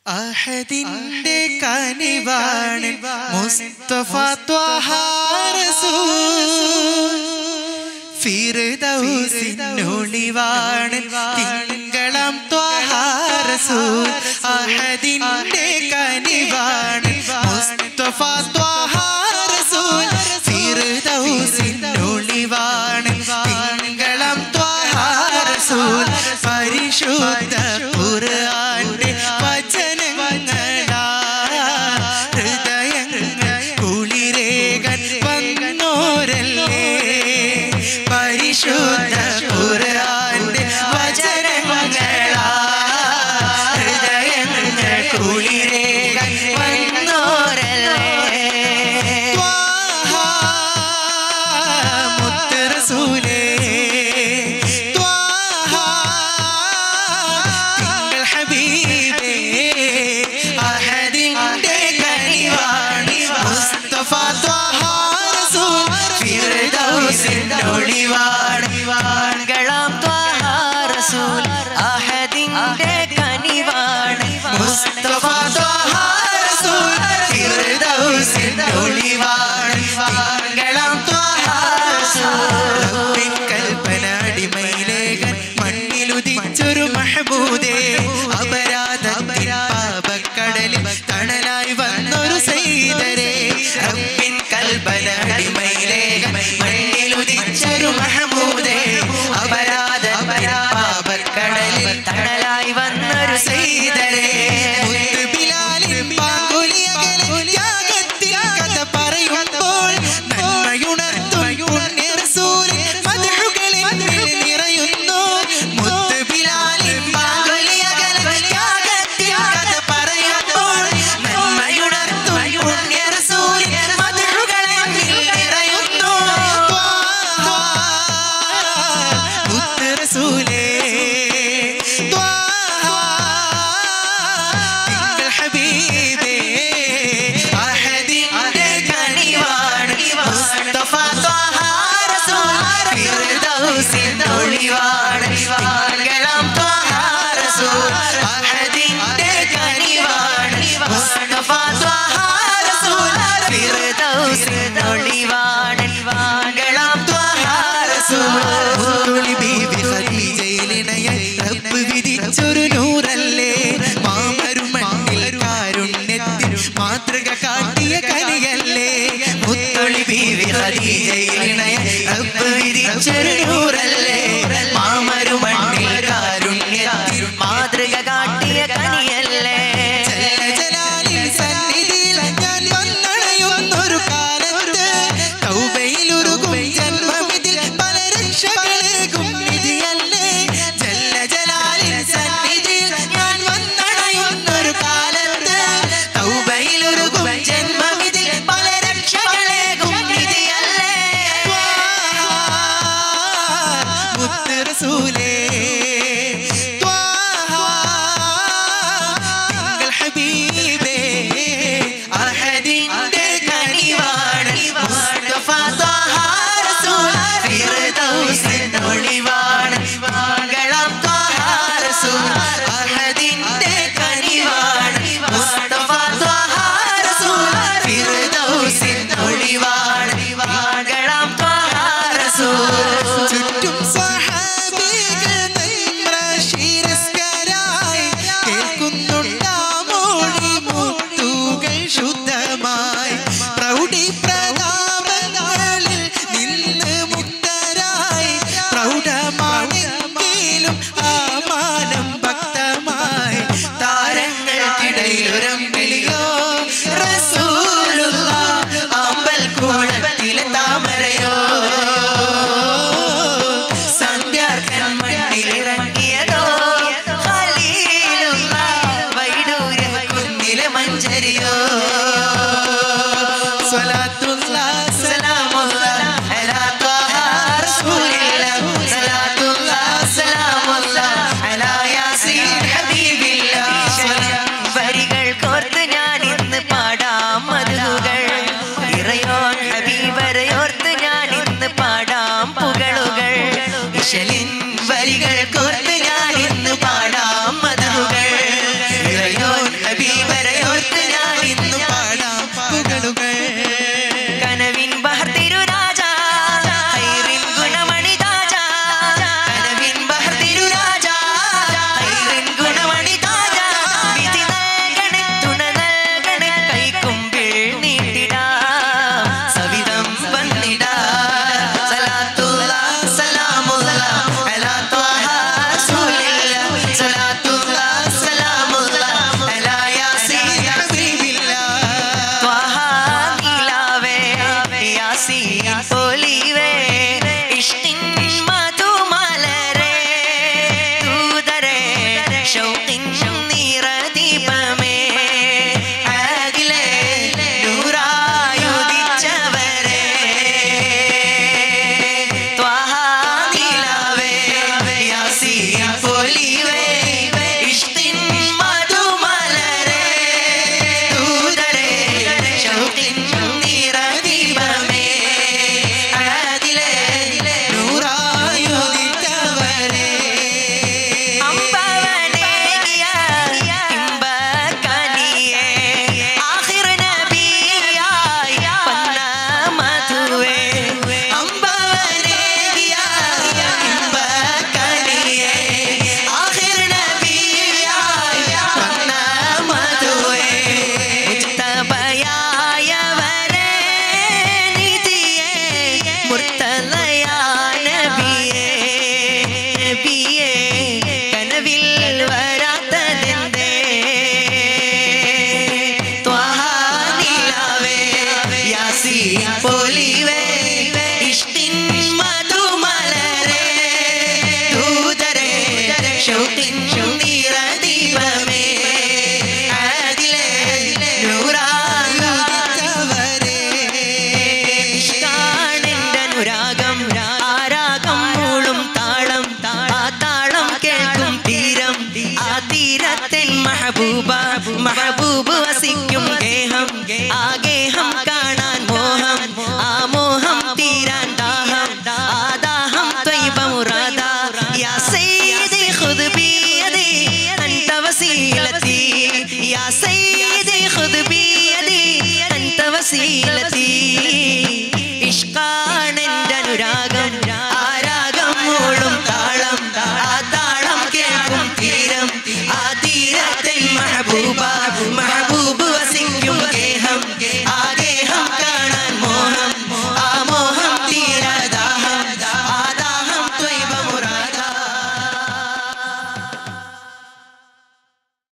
അഹദിന്റെ കനിവാണ് മുസ്തഫ ത്വഹ റസൂൽ ഫിർദൗസിനൊളിവാണ് തിങ്കളാം ത്വഹ റസൂൽ അഹദിന്റെ കനിവാണ് മുസ്തഫ ത്വഹ റസൂൽ ഫിർദൗസിനൊളിവാണ് തിങ്കളാം ത്വഹ റസൂൽ പരിശുദ്ധ ഖുർആന്റെ പരിശുദ്ധ ഖുർആന്റെ വചനങ്ങളാ ഹൃദയങ്ങൾ കുളിരേകാൻ വന്നോരല്ലേ ത്വാഹ മുത്ത് റസൂലേ ത്വാഹ തിങ്കൾ ഹബീബേ അഹദിന്റെ കനിവാണ് മുസ്തഫ ത്വാഹ റസൂൽ ഫിർദൗസിനൊളിവാണ് തിങ്കളാം ത്വഹ റസൂൽ അഹദിന്റെ കനിവാണ് മുസ്തഫ ത്വഹ റസൂൽ ഫിർദൗസിനൊളിവാണ് തിങ്കളാം ത്വഹ റസൂൽ റബ്ബിൻ കൽപ്പന അടിമയിലേകൻ മണ്ണിലുദിച്ചൊരു മഹബൂദേ അപരാധത്തിൻ പാപക്കടലിൽ തണലായി വന്നൊരു സയ്യിദരേ റബ്ബിൻ കൽപ്പന അടിമയിലേകൻ മണ്ണിലുദിച്ചൊരു മഹബൂദേ അപരാധത്തിൻ പാപക്കടലിൽ തണലായി വന്നൊരു സയ്യിദരേ മുത്ത് ബിലാലിൻ പാങ്കുലിയകലെ ത്യാഗത്തിൻ കഥ പറയുമ്പോൾ നന്മയുണർത്തും പുണ്യ റസൂലിൻ മദ്ഹുകളിൽ നിറയുന്നു മുത്ത് ബിലാലിൻ പാങ്കുലിയകലെ ത്യാഗത്തിൻ കഥ പറയുമ്പോൾ നന്മയുണർത്തും പുണ്യ റസൂലിൻ മദ്ഹുകളിൽ നിറയുന്നു മുത്ത് റസൂലേ ത്വാഹ തിങ്കൾ ഹബീബേ അഹദിന്റെ കനിവാണ് മുസ്തഫ ത്വഹ റസൂൽ ഫിർദൗസിനൊളിവാണ് തിങ്കളാം ത്വഹ റസൂൽ അഹദിന്റെ കനിവാണ് മുസ്തഫ ത്വഹ റസൂൽ ഫിർദൗസിനൊളിവാണ് തിങ്കളാം ത്വഹ റസൂൽ ബീബി ഖദീജയിലിണയായി റബ്ബ് വിധിച്ചൊരു നൂറല്ലേ മാമരുമണ്ണിൽ കാരുണ്യത്തിൽ മാതൃക കാട്ടിയ കനിയല്ലേ മുത്തൊളി ബീബി ഖദീജയിലിണയായി റബ്ബ് വിധിച്ചൊരു നൂറല്ലേ മാമരുമണ്ണിൽ കാരുണ്യത്തിൽ മാതൃക കാട്ടിയ കനിയല്ലേ ജലാലിൻ സന്നിധിയിൽ ഞാൻ വന്നണയുന്നൊരു കാലത്ത് തൗബയിലുരുകും ജന്മമിതിൽ പല രക്ഷകളേകും വിധിയല്ലേ ജലാലിൻ സന്നിധിയിൽ ഞാൻ വന്നണയുന്നൊരു കാലത്ത് തൗബയിലുരുകും ജന്മമിതിൽ പല രക്ഷകളേകും വിധിയല്ലേ മുത്ത് റസൂലേ ത്വാഹ തീരത്തിൻ മെഹബൂബ മെഹബൂബ് വസിക്കും ഗേഹം ആ ഗേഹം കാണാൻ മോഹം ആ മോഹം തീരാൻ ദാഹം ആ ദാഹം ത്വയ്ബ മുറാദ യാ സയ്യിദി ഖുദ് ബിയദി അൻത വസീലതി യാ സയ്യിദി ഖുദ് ബിയദി അൻത വസീലതി ഇഷ്ഖാണ് എൻ്റെ അനുരാഗം ആ രാഗം മൂളും താളം ആ താളം കേൾക്കും തീരം ആ തീരത്തിൻ മെഹബൂബ